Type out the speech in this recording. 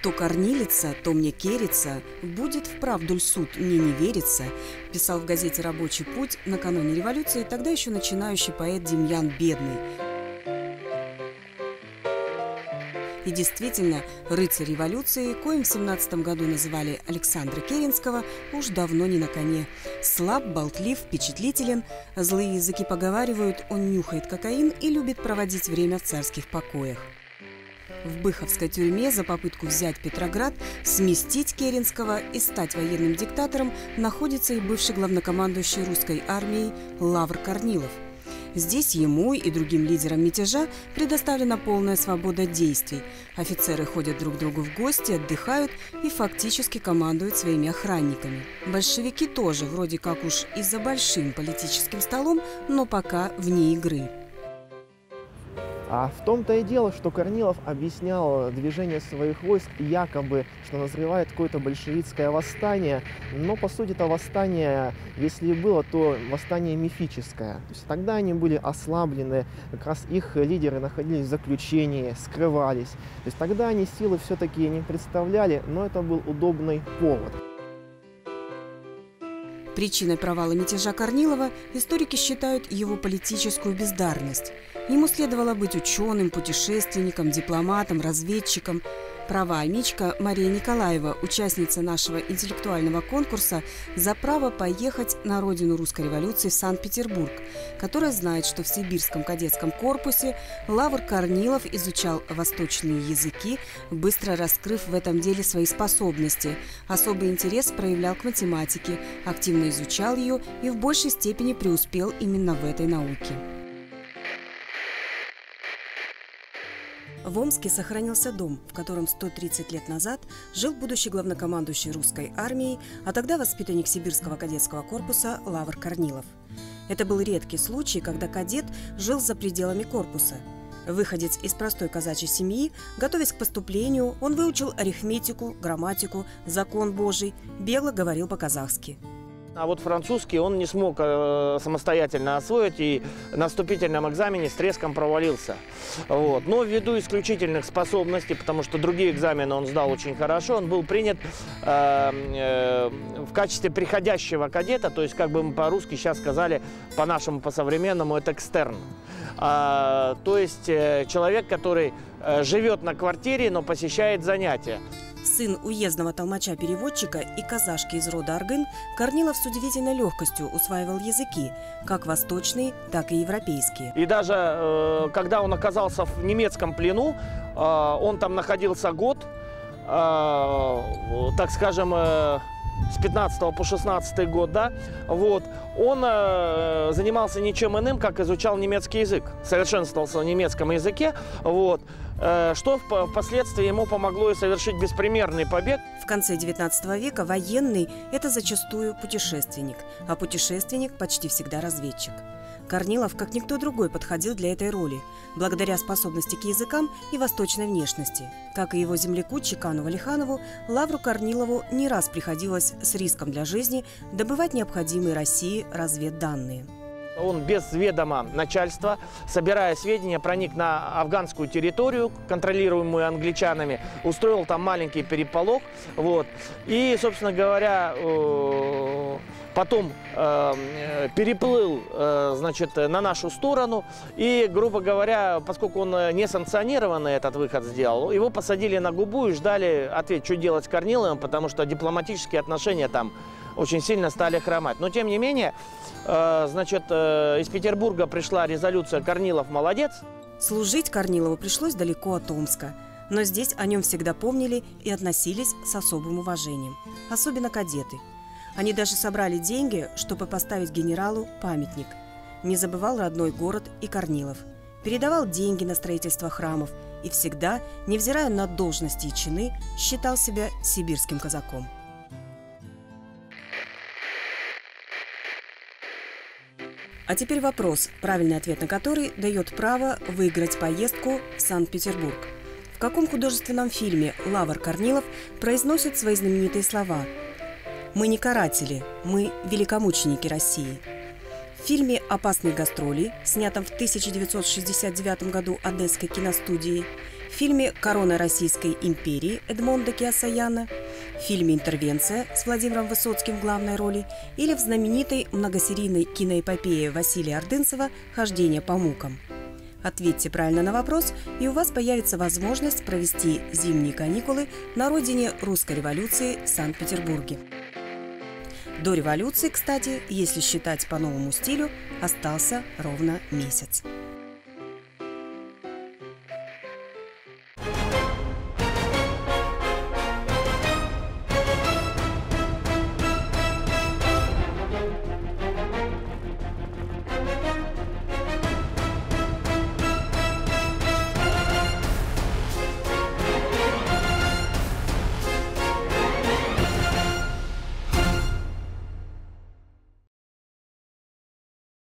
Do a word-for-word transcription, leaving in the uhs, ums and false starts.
То корнилица, то мне керится, будет вправду ль суд, мне не верится, писал в газете «Рабочий путь» накануне революции тогда еще начинающий поэт Демьян Бедный. И действительно, рыцарь революции, коим в семнадцатом году называли Александра Керенского, уж давно не на коне. Слаб, болтлив, впечатлителен, злые языки поговаривают, он нюхает кокаин и любит проводить время в царских покоях. В Быховской тюрьме за попытку взять Петроград, сместить Керенского и стать военным диктатором находится и бывший главнокомандующий русской армией Лавр Корнилов. Здесь ему и другим лидерам мятежа предоставлена полная свобода действий. Офицеры ходят друг к другу в гости, отдыхают и фактически командуют своими охранниками. Большевики тоже вроде как уж и за большим политическим столом, но пока вне игры. А в том-то и дело, что Корнилов объяснял движение своих войск якобы, что назревает какое-то большевистское восстание, но по сути это восстание, если и было, то восстание мифическое. То есть тогда они были ослаблены, как раз их лидеры находились в заключении, скрывались. То есть тогда они силы все-таки не представляли, но это был удобный повод. Причиной провала мятежа Корнилова историки считают его политическую бездарность. Ему следовало быть ученым, путешественником, дипломатом, разведчиком. Права амичка Мария Николаева, участница нашего интеллектуального конкурса, за право поехать на родину русской революции в Санкт-Петербург, которая знает, что в Сибирском кадетском корпусе Лавр Корнилов изучал восточные языки, быстро раскрыв в этом деле свои способности. Особый интерес проявлял к математике, активно изучал ее и в большей степени преуспел именно в этой науке. В Омске сохранился дом, в котором сто тридцать лет назад жил будущий главнокомандующий русской армией, а тогда воспитанник Сибирского кадетского корпуса Лавр Корнилов. Это был редкий случай, когда кадет жил за пределами корпуса. Выходец из простой казачьей семьи, готовясь к поступлению, он выучил арифметику, грамматику, закон Божий, бегло говорил по-казахски. А вот французский он не смог э, самостоятельно освоить и на вступительном экзамене с треском провалился. Вот. Но ввиду исключительных способностей, потому что другие экзамены он сдал очень хорошо, он был принят э, э, в качестве приходящего кадета, то есть, как бы мы по-русски сейчас сказали, по-нашему, по-современному, это экстерн. А, то есть э, человек, который э, живет на квартире, но посещает занятия. Сын уездного толмача-переводчика и казашки из рода Аргын, Корнилов с удивительной легкостью усваивал языки, как восточные, так и европейские. И даже э, когда он оказался в немецком плену, э, он там находился год, э, так скажем, э, с пятнадцатого по шестнадцатый год, да, вот, он э, занимался ничем иным, как изучал немецкий язык, совершенствовался в немецком языке, вот, э, что впоследствии ему помогло и совершить беспримерный побег. В конце девятнадцатого века военный – это зачастую путешественник, а путешественник почти всегда разведчик. Корнилов, как никто другой, подходил для этой роли, благодаря способности к языкам и восточной внешности. Как и его земляку Чекану Валиханову, Лавру Корнилову не раз приходилось с риском для жизни добывать необходимые России разведданные. Он без ведома начальства, собирая сведения, проник на афганскую территорию, контролируемую англичанами, устроил там маленький переполох. Вот. И, собственно говоря, потом э, переплыл э, значит, на нашу сторону. И, грубо говоря, поскольку он несанкционированный этот выход сделал, его посадили на губу и ждали ответ, что делать с Корниловым, потому что дипломатические отношения там очень сильно стали хромать. Но, тем не менее, э, значит, э, из Петербурга пришла резолюция «Корнилов молодец». Служить Корнилову пришлось далеко от Омска. Но здесь о нем всегда помнили и относились с особым уважением. Особенно кадеты. Они даже собрали деньги, чтобы поставить генералу памятник. Не забывал родной город и Корнилов. Передавал деньги на строительство храмов и всегда, невзирая на должности и чины, считал себя сибирским казаком. А теперь вопрос, правильный ответ на который дает право выиграть поездку в Санкт-Петербург. В каком художественном фильме Лавр Корнилов произносит свои знаменитые слова «Мы не каратели, мы великомученики России». В фильме «Опасные гастроли», снятом в тысяча девятьсот шестьдесят девятом году Одесской киностудией, в в фильме «Корона Российской империи» Эдмонда Кеосаяна, в фильме «Интервенция» с Владимиром Высоцким в главной роли или в знаменитой многосерийной киноэпопее Василия Ордынцева «Хождение по мукам». Ответьте правильно на вопрос, и у вас появится возможность провести зимние каникулы на родине русской революции в Санкт-Петербурге. До революции, кстати, если считать по новому стилю, остался ровно месяц.